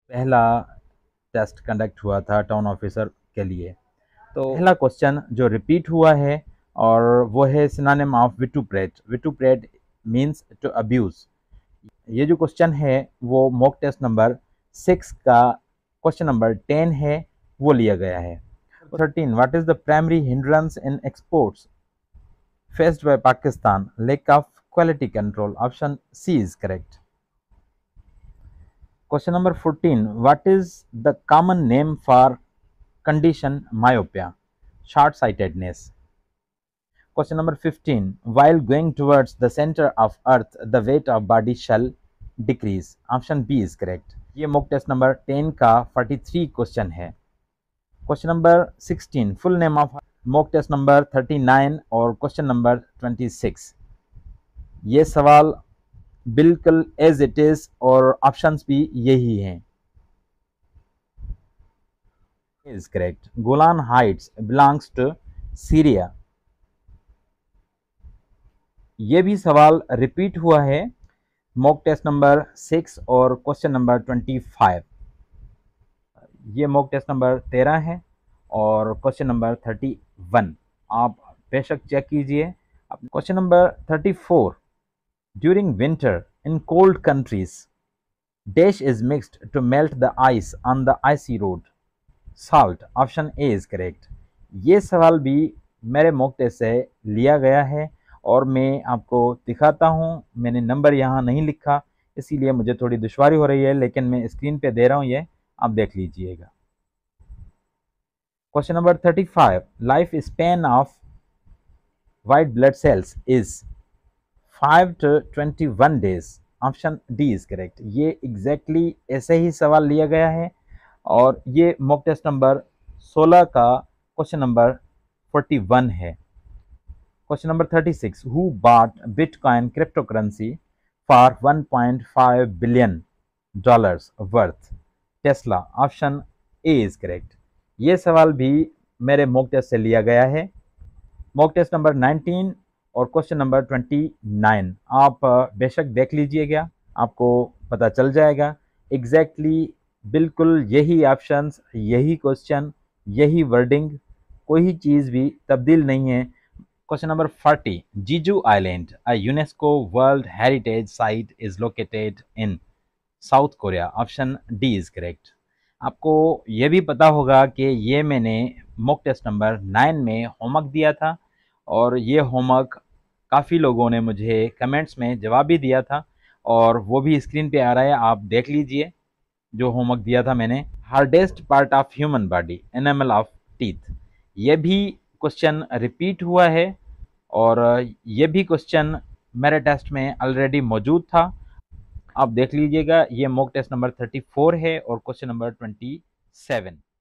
पहला test conduct हुआ था टाउन ऑफिसर के लिए। तो पहला क्वेश्चन जो रिपीट हुआ है और वो है synonym of vituperate. Vituperate means to abuse. ये जो क्वेश्चन है वो मॉक टेस्ट नंबर 6 का क्वेश्चन नंबर 10 है, वो लिया गया है। 13, what is the primary hindrance in exports faced by Pakistan? Lack of quality control. Option C is correct. Question number 14. What is the common name for condition myopia? Short sightedness. Question number 15. While going towards the center of earth, the weight of body shall decrease. Option B is correct. ये mock test number 10 का 43 question है। Question number 16, full name of mock test number 39 और question number 26। ये सवाल बिल्कुल as it is और options भी यही हैं। Is correct. Golan Heights belongs to Syria. ये भी सवाल रिपीट हुआ है मॉक टेस्ट नंबर 6 और क्वेश्चन नंबर 25। ये मॉक टेस्ट नंबर 13 है और क्वेश्चन नंबर 31। आप बेशक चेक कीजिए। Question number 34, during winter in cold countries dash is mixed to melt the ice on the icy road. Salt. Option A is correct. ये सवाल भी मेरे मॉक टेस्ट से लिया गया है और मैं आपको दिखाता हूँ। मैंने नंबर यहाँ नहीं लिखा इसीलिए मुझे थोड़ी दुश्वारी हो रही है, लेकिन मैं स्क्रीन पे दे रहा हूँ, ये आप देख लीजिएगा। Question number 35, life span of white blood cells is 5 to 21 days। Option D is correct. ये एग्जैक्टली ऐसे ही सवाल लिया गया है और ये मॉक टेस्ट नंबर 16 का क्वेश्चन नंबर 41 है। Question number 36, who bought bitcoin crypto currency for 1.5 billion dollars worth? Tesla. Option A is correct. ये सवाल भी मेरे मॉक टेस्ट से लिया गया है। मॉक टेस्ट नंबर 19 और क्वेश्चन नंबर 29 आप बेशक देख लीजिएगा, आपको पता चल जाएगा एग्जैक्टली बिल्कुल यही ऑप्शंस, यही क्वेश्चन, यही वर्डिंग, कोई चीज़ भी तब्दील नहीं है। Question number 40, Jeju island a UNESCO world heritage site is located in South Korea. Option D is correct. आपको ये भी पता होगा कि ये मैंने मॉक टेस्ट नंबर 9 में होमवर्क दिया था और ये होमवर्क काफ़ी लोगों ने मुझे कमेंट्स में जवाब भी दिया था और वो भी स्क्रीन पे आ रहा है, आप देख लीजिए जो होमवर्क दिया था मैंने। Hardest part of human body animal of teeth. ये भी क्वेश्चन रिपीट हुआ है और ये भी क्वेश्चन मेरे टेस्ट में ऑलरेडी मौजूद था। आप देख लीजिएगा, ये मॉक टेस्ट नंबर 34 है और क्वेश्चन नंबर 27।